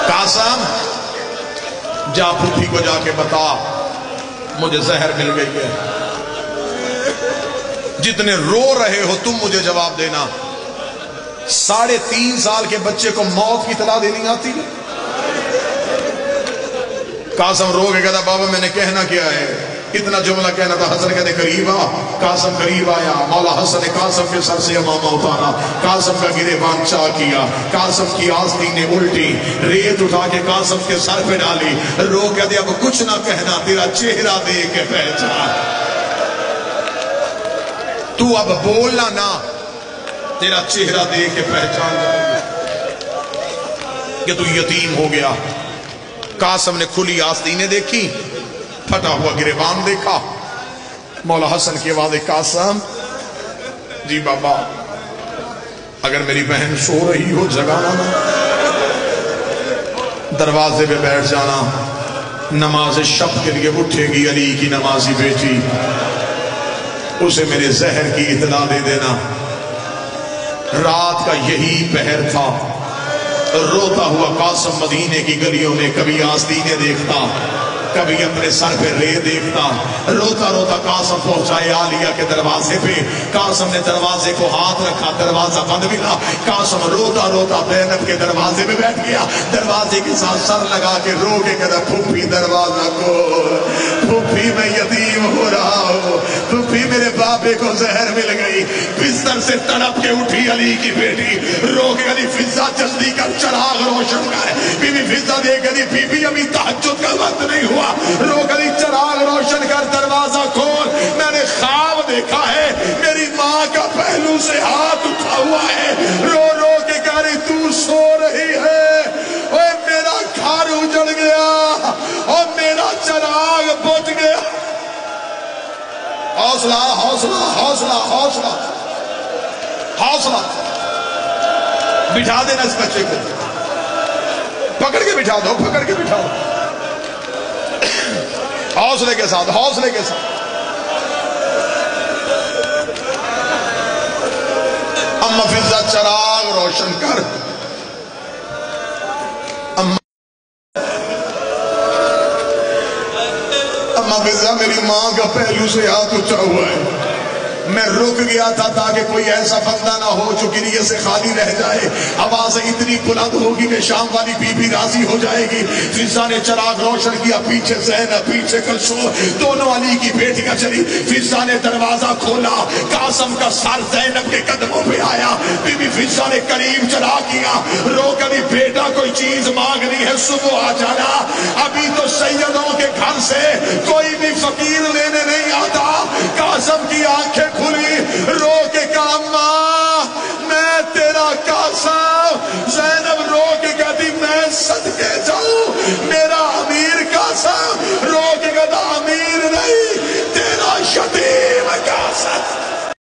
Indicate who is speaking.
Speaker 1: قاسم جا پھوپھی کو جا کے بتا مجھے زہر مل گئی ہے. جتنے رو رہے ہو تم مجھے جواب دینا. 3.5 سال کے بچے کو موت کی اطلاع دینی آتی ہے؟ قاسم رو کے کہتا بابا میں نے کہنا کیا ہے؟ اتنا جملہ کہنا تھا. حسن کہتے قریب آ. قاسم قریب آیا. مولا حسن نے قاسم کے سر سے امامہ اتارا. قاسم کا گریبان چاک کیا. قاسم کی آستینیں الٹی. ریت اٹھا کے قاسم کے سر پہ ڈالی. رو کہتے اب کچھ نہ کہنا تیرا چہرہ دیکھ کے پہچان. تو اب بولنا نہ تیرا چہرہ دیکھ کے پہچان جائے کہ تو یتیم ہو گیا. قاسم نے کھلی آستینیں دیکھی. پھٹا ہوا گریبان دیکھا. مولا حسن کی آواز قاسم جی بابا اگر میری بہن سو رہی ہو جگانا نا. دروازے پہ بیٹھ جانا. نماز شب کے لیے اٹھے گی علی کی نمازی بیٹی. اسے میرے زہر کی اطلاع دے دینا. رات کا یہی پہر تھا. روتا ہوا قاسم مدینے کی گلیوں میں کبھی آستینے دیکھتا کبھی اپنے سر پہ رے دیکھتا. روتا روتا قاسم پہنچائے عالیہ کے دروازے پہ. قاسم نے دروازے کو ہاتھ رکھا. دروازہ بند ملا. قاسم روتا روتا زینب کے دروازے پہ بیٹھ گیا. دروازے کے ساتھ سر لگا کے رو کے کہتا پھوپھی دروازہ کھول. پھوپھی میں یتیم ہو رہا ہوں. پھوپھی میرے بابے کو زہر مل گئی. بستر سے تڑپ کے اٹھی علی کی بیٹی. رو کے علی فضا جلدی کر چراغ روشن کر. بی بی فضا دیکھ علی بی بی ابھی تہجد کا وقت نہیں ہوا. رو کری چراغ روشن کر دروازہ کھول. میں نے خواب دیکھا ہے میری ماں کا پہلو سے ہاتھ اٹھا ہوا ہے. رو رو کے کہہ رہی تو سو رہی ہے. اور میرا گھر اجڑ گیا اور میرا چراغ بجھ گیا. حوصلہ حوصلہ حوصلہ حوصلہ حوصلہ. بٹھا دینا اس بچے کو. پکڑ کے بٹھا دو. پکڑ کے بٹھا دو. حوصلے کے ساتھ. حوصلے کے ساتھ. اما فضا چراغ روشن کر. اما فضا میری ماں کا پہلو سے ہاتھ اٹھا ہوا ہے. میں رک گیا تھا تاکہ کوئی ایسا بندہ نہ ہو جو گریے سے خالی رہ جائے. آواز اتنی بلند ہوگی کہ شام والی بی بی راضی ہو جائے گی. فضا نے چراغ روشن کیا. پیچھے زینب پیچھے کلثوم دونوں علی کی بیٹیاں چلی. فضا نے دروازہ کھولا. قاسم کا سر زینب کے قدموں پہ آیا. بی بی فضا نے قریب چلا کیا. رو کری بیٹا کوئی چیز مانگنی ہے صبح آ جانا. ابھی تو سیدوں کے گھر سے کوئی بھی فقیر لینے نہیں آتا. قاسم کی آنکھیں کھلی. رو کے کہا ماں